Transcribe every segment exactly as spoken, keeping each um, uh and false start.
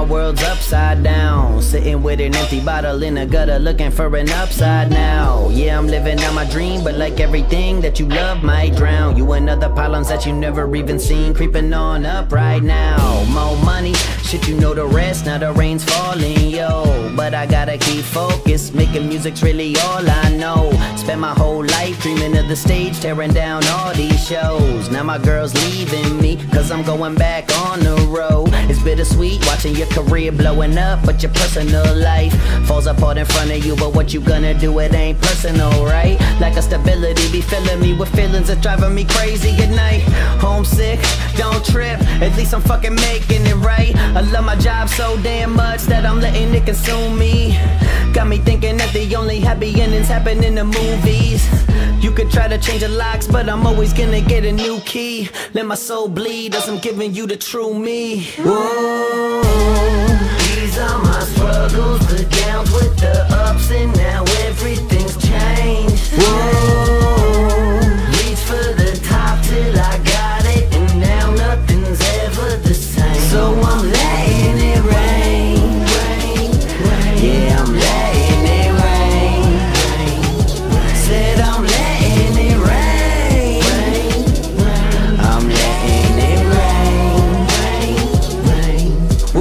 my world's upside down. Sitting with an empty bottle in a gutter, looking for an upside now. Yeah, I'm living out my dream, but like everything that you love might drown you in other problems that you never even seen, creeping on up right now. More money, shit, you know the rest, now the rain's falling, yo. But I gotta keep focused, making music's really all I know. Spent my whole life dreaming of the stage, tearing down all these shows. Now my girl's leaving me, cause I'm going back on the road. It's bittersweet watching your career blowing up, but your personal life falls apart in front of you. But what you gonna do, it ain't personal, right? Like a stability be filling me with feelings that's driving me crazy at night. Homesick, don't trip, at least I'm fucking making it right. I love my job so damn much that I'm letting it consume me. Got me thinking that the only happy endings happen in the movies. You could try to change the locks, but I'm always gonna get a new key. Let my soul bleed as I'm giving you the true me. Whoa, these are my struggles, the downs with the ups, and now everything's changed. Whoa, reach for the top till I got it, and now nothing's ever the same. So I'm letting it rain, rain, rain. Yeah, I'm letting it rain, rain. Said I'm letting it rain, rain, rain. I'm letting it rain, rain, rain.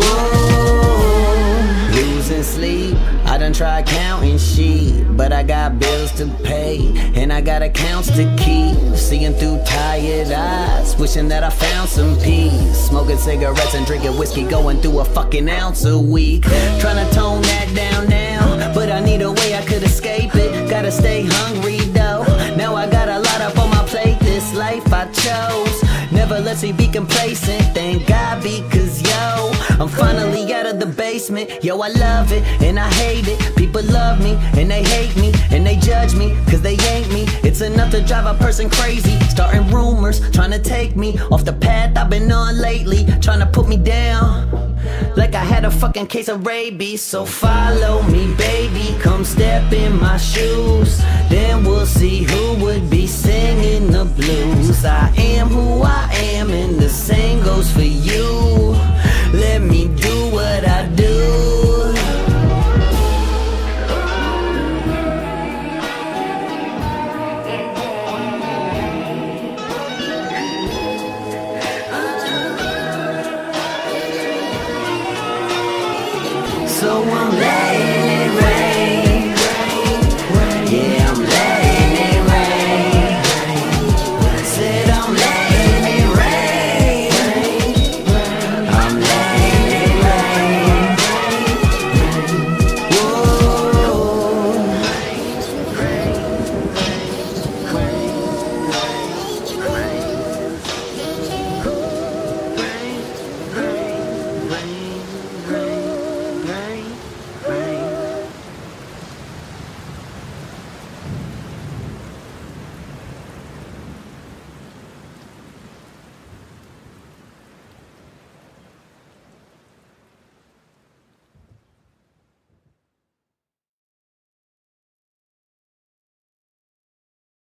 Whoa, losing sleep, I done tried counting sheep, but I got bills to pay, and I got accounts to keep. Seeing through tired eyes, wishing that I found some peace. Smoking cigarettes and drinking whiskey, going through a fucking ounce a week. Trying to tone that down now, but I need a way I could escape it. Gotta stay hungry though, now I got a lot up on my plate. This life I chose never lets me be complacent, thank God, because yo, I'm finally out of the basement. Yo, I love it and I hate it. People love me and they hate me, and they judge me cause they ain't me. It's enough to drive a person crazy, starting rumors, trying to take me off the path I've been on lately, trying to put me down like I had a fucking case of rabies. So follow me, baby, come step in my shoes, then we'll see who would be singing the blues. I am who I am, and the same goes for you. Let me do what I do. So I'm